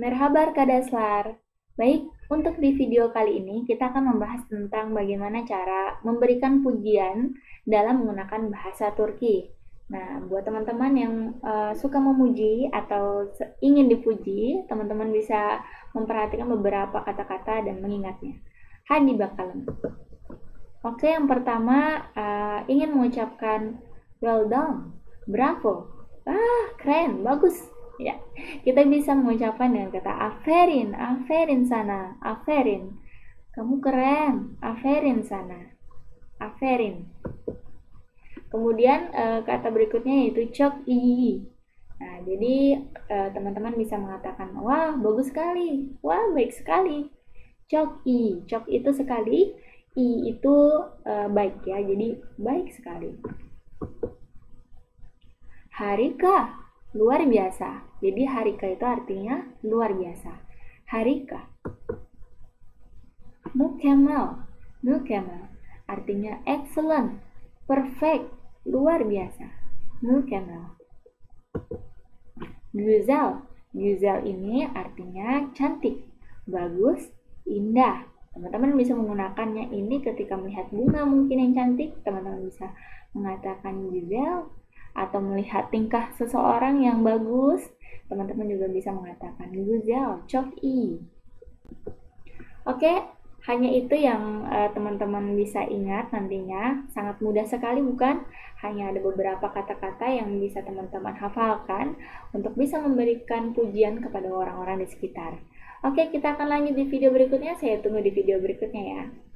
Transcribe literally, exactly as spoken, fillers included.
Merhaba Kadaslar. Baik, untuk di video kali ini kita akan membahas tentang bagaimana cara memberikan pujian dalam menggunakan bahasa Turki. Nah, buat teman-teman yang uh, suka memuji atau ingin dipuji, teman-teman bisa memperhatikan beberapa kata-kata dan mengingatnya. Hadi bakalım. Oke, yang pertama uh, ingin mengucapkan well done, bravo, ah keren, bagus. Ya, kita bisa mengucapkan dengan kata aferin, aferin sana, aferin. Kamu keren, aferin sana, aferin. Kemudian eh, kata berikutnya yaitu çok iyi. Nah, jadi eh, teman-teman bisa mengatakan, wah bagus sekali, wah baik sekali. Çok iyi, çok itu sekali, i itu eh, baik ya, jadi baik sekali. Harika, luar biasa. Jadi harika itu artinya luar biasa. Harika. Mükemmel, mükemmel artinya excellent, perfect, luar biasa. Mükemmel. Güzel, güzel ini artinya cantik, bagus, indah. Teman-teman bisa menggunakannya ini ketika melihat bunga mungkin yang cantik, teman-teman bisa mengatakan güzel. Atau melihat tingkah seseorang yang bagus, teman-teman juga bisa mengatakan güzel, çok iyi. Oke, hanya itu yang uh, teman-teman bisa ingat nantinya. Sangat mudah sekali bukan? Hanya ada beberapa kata-kata yang bisa teman-teman hafalkan untuk bisa memberikan pujian kepada orang-orang di sekitar. Oke, kita akan lanjut di video berikutnya. Saya tunggu di video berikutnya ya.